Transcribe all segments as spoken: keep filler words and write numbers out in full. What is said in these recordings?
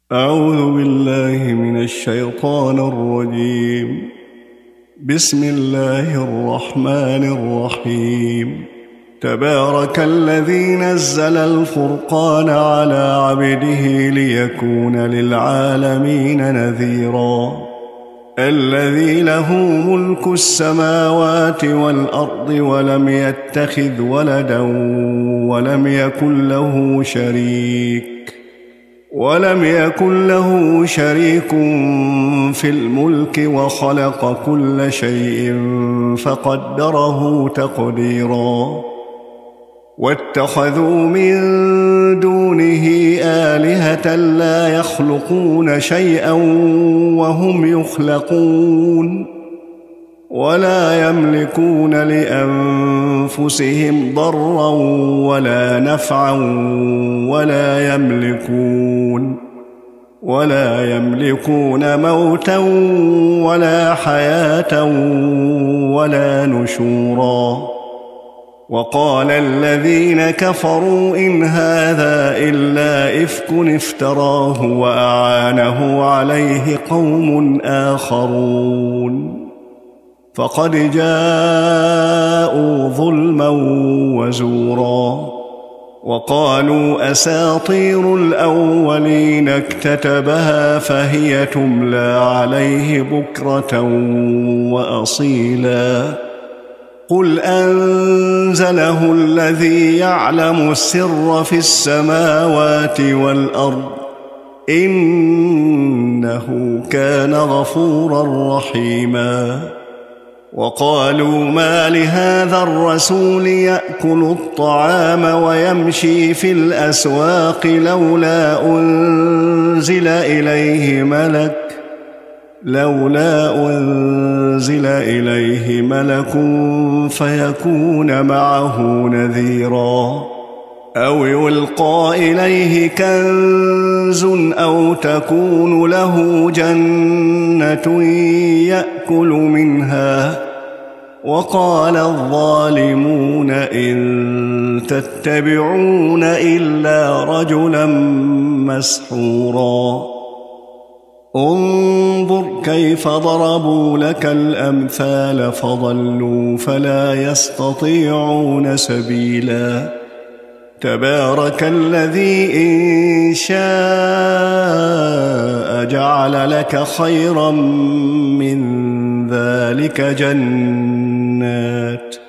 أعوذ بالله من الشيطان الرجيم. بسم الله الرحمن الرحيم. تبارك الذي نزل الفرقان على عبده ليكون للعالمين نذيرا. الذي له ملك السماوات والأرض ولم يتخذ ولدا ولم يكن له شريك ولم يكن له شريك في الملك وخلق كل شيء فقدره تقديرا. واتخذوا من دونه آلهة لا يخلقون شيئا وهم يخلقون ولا يملكون لأنفسهم ضرا ولا نفعا ولا يملكون ولا يملكون موتا ولا حياة ولا نشورا. وقال الذين كفروا إن هذا إلا إفك افتراه وأعانه عليه قوم آخرون فقد جاءوا ظلما وزورا. وقالوا أساطير الأولين اكتتبها فهي تملى عليه بكرة وأصيلا. قل أنزله الذي يعلم السر في السماوات والأرض إنه كان غفورا رحيما. وقالوا ما لهذا الرسول يأكل الطعام ويمشي في الأسواق لولا أنزل إليه ملك لولا أنزل إليه ملك فيكون معه نذيرا. أو يلقى إليه كنز أو تكون له جنة يأكل منها. وقال الظالمون إن تتبعون إلا رجلا مسحورا. انظر كيف ضربوا لك الأمثال فضلوا فلا يستطيعون سبيلا. تبارك الذي إن شاء جعل لك خيرا من ذلك جنات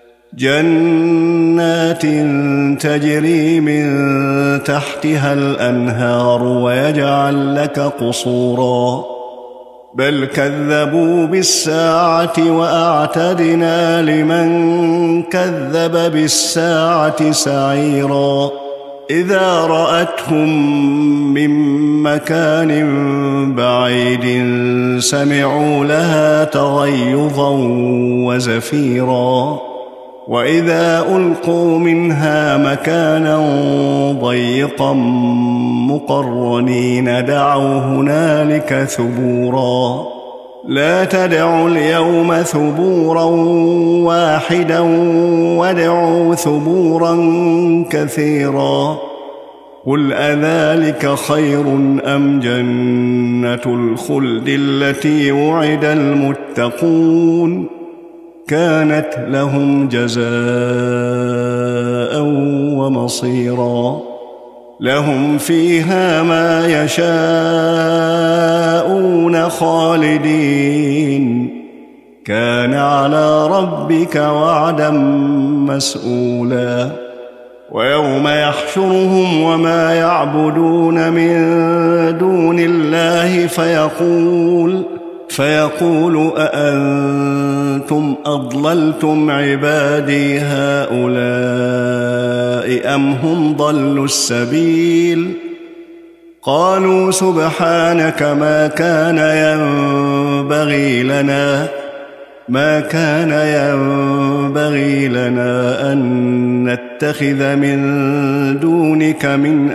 جنات تجري من تحتها الأنهار ويجعل لك قصورا. بل كذبوا بالساعة وأعتدنا لمن كذب بالساعة سعيرا. إذا رأتهم من مكان بعيد سمعوا لها تغيظا وزفيرا. وإذا ألقوا منها مكانا ضيقا مقرنين دعوا هنالك ثبورا. لا تدعوا اليوم ثبورا واحدا وادعوا ثبورا كثيرا. قل أذلك خير أم جنة الخلد التي وعد المتقون كانت لهم جزاء ومصيرا. لهم فيها ما يشاءون خالدين كان على ربك وعدا مسئولا. ويوم يحشرهم وما يعبدون من دون الله فيقول فيقول أأنتم أضللتم عبادي هؤلاء أم هم ضلوا السبيل. قالوا سبحانك ما كان ينبغي لنا ما كان ينبغي لنا أن نتخذ من دونك من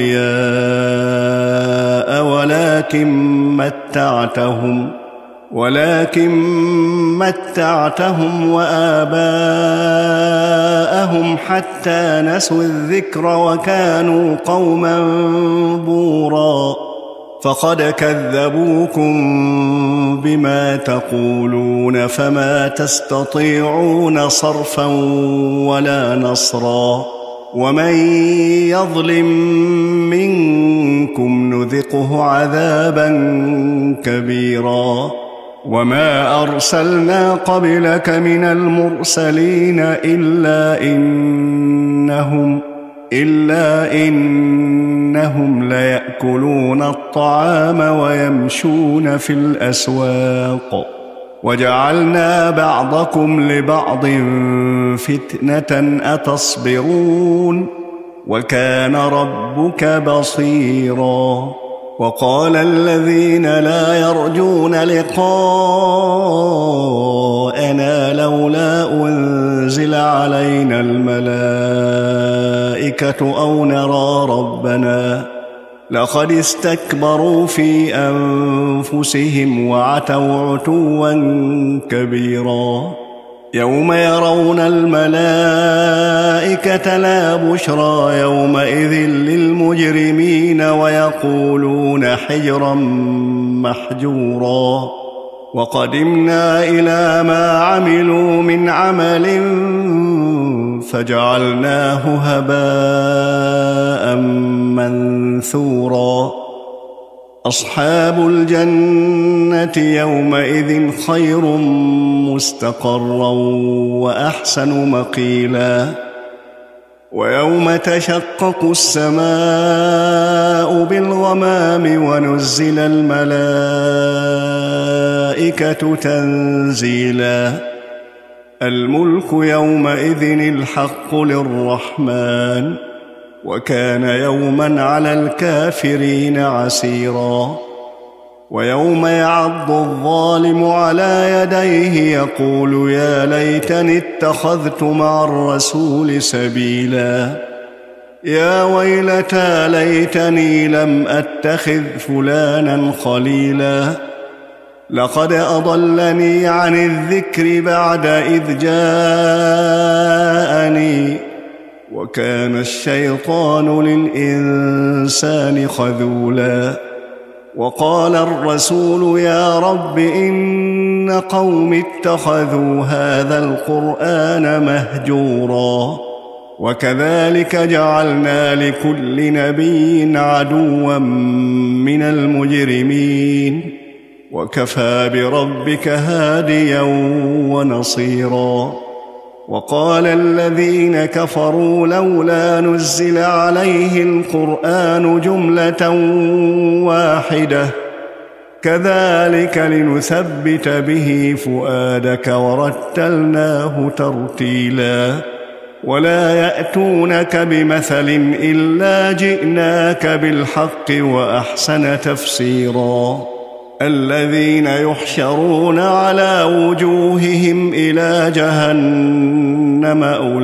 أولياء ولكن متعتهم ولكن متعتهم وآباءهم حتى نسوا الذكر وكانوا قوما بورا. فقد كذبوكم بما تقولون فما تستطيعون صرفا ولا نصرا ومن يظلم منكم نذقه عذابا كبيرا وما أرسلنا قبلك من المرسلين إلا إنهم إلا إنهم ليأكلون الطعام ويمشون في الأسواق وجعلنا بعضكم لبعض فتنة أتصبرون وكان ربك بصيرا وقال الذين لا يرجون لقاءنا لولا أنزل علينا الملائكة أو نرى ربنا لقد استكبروا في أنفسهم وعتوا عتوا كبيرا يوم يرون الملائكة لا بشرى يومئذ للمجرمين ويقولون حجرا محجورا وقدمنا إلى ما عملوا من عمل فجعلناه هباء منثورا أصحاب الجنة يومئذ خير مستقرا وأحسن مقيلا ويوم تشقق السماء بالغمام ونزل الملائكة تنزيلا الملك يومئذ الحق للرحمن وكان يوما على الكافرين عسيرا ويوم يعض الظالم على يديه يقول يا ليتني اتخذت مع الرسول سبيلا يا ويلتى ليتني لم أتخذ فلانا خليلا لقد أضلني عن الذكر بعد إذ جاءني وكان الشيطان للإنسان خذولا وقال الرسول يا رب إن قوم اتخذوا هذا القرآن مهجورا وكذلك جعلنا لكل نبي عدوا من المجرمين وكفى بربك هاديا ونصيرا وقال الذين كفروا لولا نزل عليه القرآن جملة واحدة كذلك لنثبت به فؤادك ورتلناه ترتيلا ولا يأتونك بمثل إلا جئناك بالحق وأحسن تفسيرا الذين يحشرون على وجوههم إلى جهنم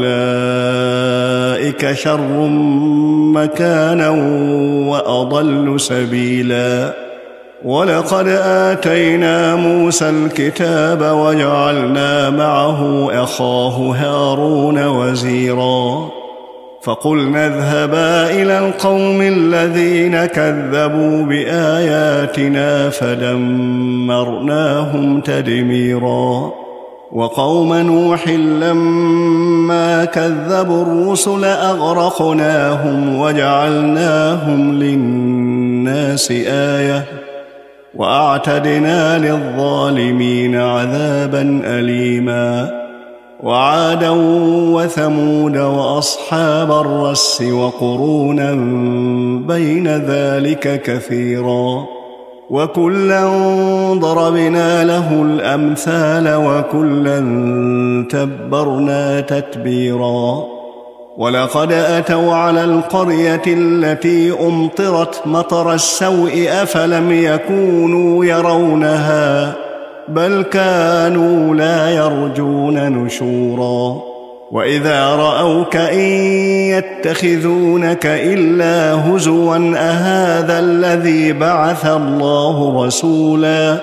أولئك شر مكانا وأضل سبيلا ولقد آتينا موسى الكتاب وجعلنا معه أخاه هارون وزيرا فقلنا اذهبا إلى القوم الذين كذبوا بآياتنا فدمرناهم تدميرا وقوم نوح لما كذبوا الرسل أغرقناهم وجعلناهم للناس آية وأعتدنا للظالمين عذابا أليما وعادا وثمود وأصحاب الرس وقرونا بين ذلك كثيرا وكلا ضربنا له الأمثال وكلا تبرنا تتبيرا ولقد أتوا على القرية التي أمطرت مطر السوء أفلم يكونوا يرونها بل كانوا لا يرجون نشورا وإذا رأوك إن يتخذونك إلا هزوا أهذا الذي بعث الله رسولا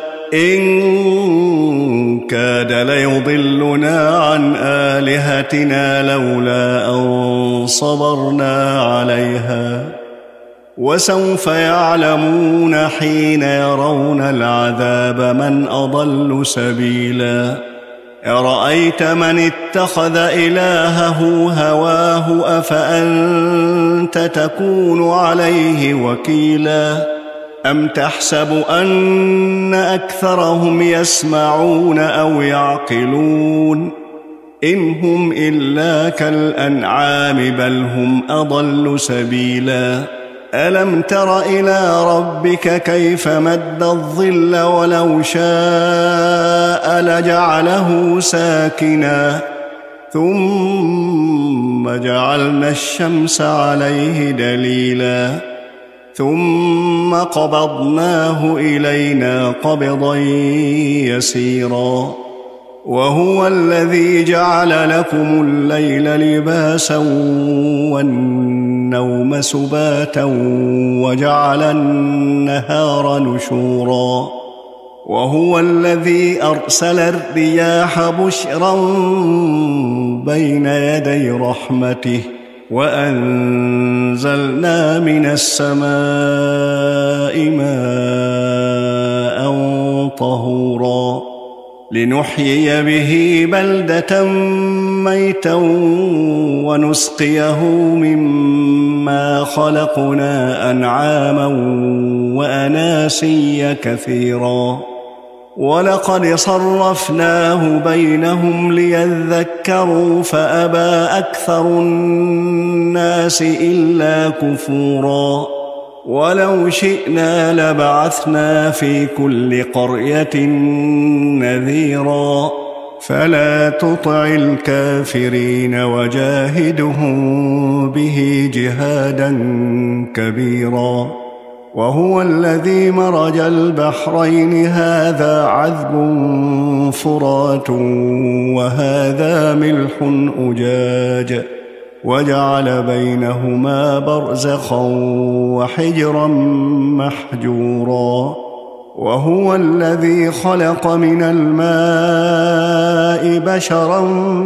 إن كاد ليضلنا عن آلهتنا لولا أن صبرنا عليها وسوف يعلمون حين يرون العذاب من أضل سبيلا أرأيت من اتخذ إلهه هواه أفأنت تكون عليه وكيلا أم تحسب أن أكثرهم يسمعون أو يعقلون إن هم إلا كالأنعام بل هم أضل سبيلا ألم تر إلى ربك كيف مد الظل ولو شاء لجعله ساكنا ثم جعلنا الشمس عليه دليلا ثم قبضناه إلينا قبضا يسيرا وهو الذي جعل لكم الليل لباسا والنوم سباتا وجعل النهار نشورا وهو الذي أرسل الرياح بشرا بين يدي رحمته وأنزلنا من السماء ماء طهورا لنحيي به بلدة ميتا ونسقيه مما خلقنا أنعاما وأناسيا كثيرا ولقد صرفناه بينهم ليذكروا فأبى أكثر الناس إلا كفورا ولو شئنا لبعثنا في كل قرية نذيرا فلا تطع الكافرين وجاهدهم به جهادا كبيرا وهو الذي مرج البحرين هذا عذب فرات وهذا ملح أجاج وجعل بينهما برزخا وحجرا محجورا وهو الذي خلق من الماء بشرا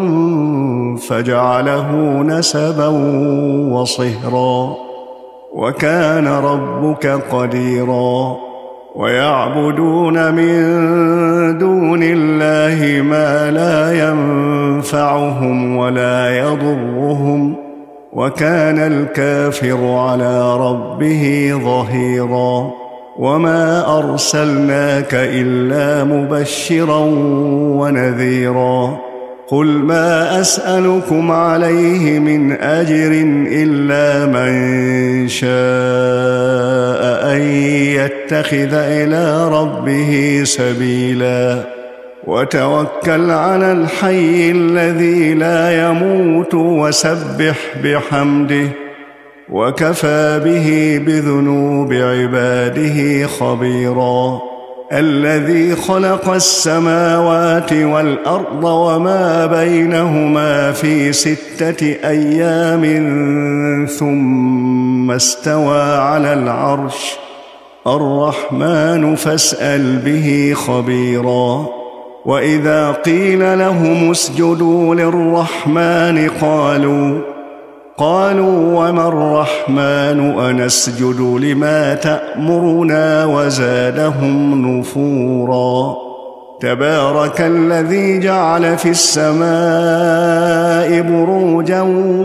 فجعله نسبا وصهرا وكان ربك قديرا ويعبدون من دون الله ما لا ينفعهم ولا يضرهم وكان الكافر على ربه ظهيرا وما أرسلناك إلا مبشرا ونذيرا قل ما أسألكم عليه من أجر إلا من شاء أن يتخذ إلى ربه سبيلا وتوكل على الحي الذي لا يموت وسبح بحمده وكفى به بذنوب عباده خبيرا الذي خلق السماوات والأرض وما بينهما في ستة أيام ثم استوى على العرش الرحمن فاسأل به خبيرا وإذا قيل لهم اسجدوا للرحمن قالوا قالوا وما الرحمن أنسجد لما تأمرنا وزادهم نفورا تبارك الذي جعل في السماء بروجا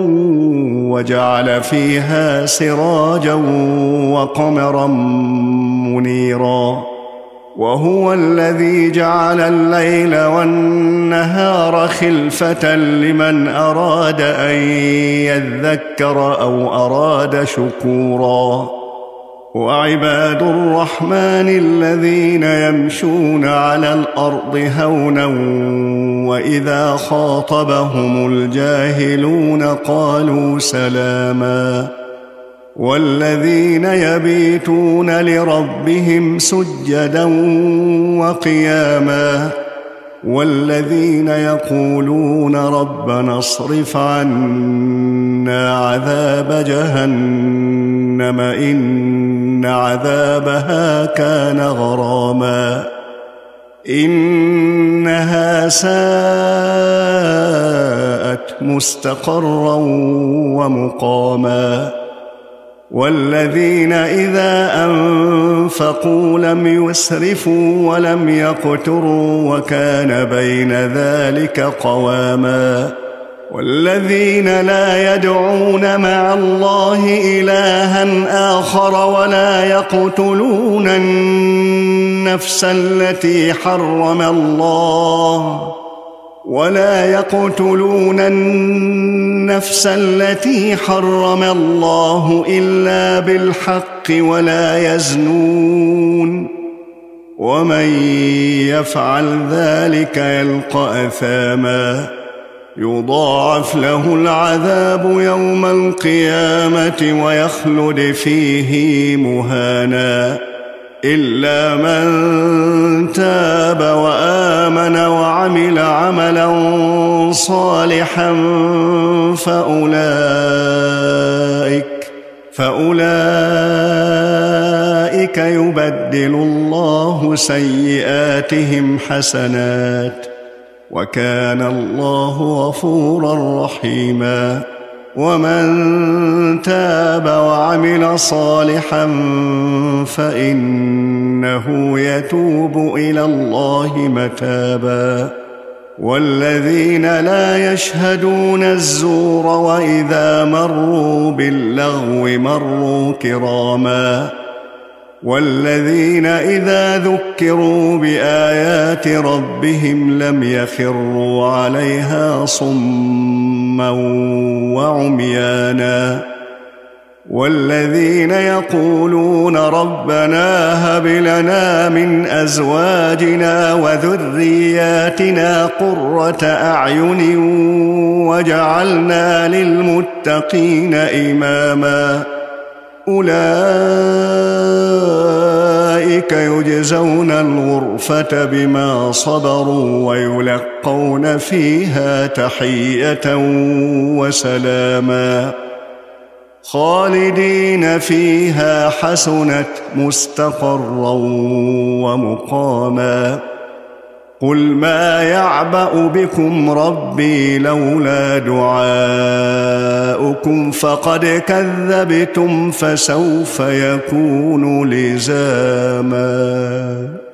وجعل فيها سراجا وقمرا منيرا وهو الذي جعل الليل والنهار خلفة لمن أراد أن يذكر أو أراد شكورا وعباد الرحمن الذين يمشون على الأرض هونا وإذا خاطبهم الجاهلون قالوا سلاما والذين يبيتون لربهم سجدا وقياما والذين يقولون ربنا اصرف عنا عذاب جهنم إن عذابها كان غراما إنها ساءت مستقرا ومقاما والذين إذا أنفقوا لم يسرفوا ولم يقتروا وكان بين ذلك قواما والذين لا يدعون مع الله إلها آخر ولا يقتلون النفس التي حرم الله ولا يقتلون النفس التي حرم الله إلا بالحق ولا يزنون ومن يفعل ذلك يلقى أثاما يضاعف له العذاب يوم القيامة ويخلد فيه مهانا إلا من تاب وآمن وعمل عملا صالحا فأولئك فأولئك يبدل الله سيئاتهم حسنات وكان الله غفورا رحيما ومن تاب وعمل صالحا فإنه يتوب إلى الله متابا والذين لا يشهدون الزور وإذا مروا باللغو مروا كراما والذين إذا ذكروا بآيات ربهم لم يخروا عليها صما وعميانا والذين يقولون ربنا هب لنا من أزواجنا وذرياتنا قرة أعين واجعلنا للمتقين إماما أولئك يجزون الغرفة بما صبروا ويلقون فيها تحية وسلاما خالدين فيها حسنت مستقرا ومقاما قل ما يعبأ بكم ربي لولا دعاؤكم فقد كذبتم فسوف يكون لزاما.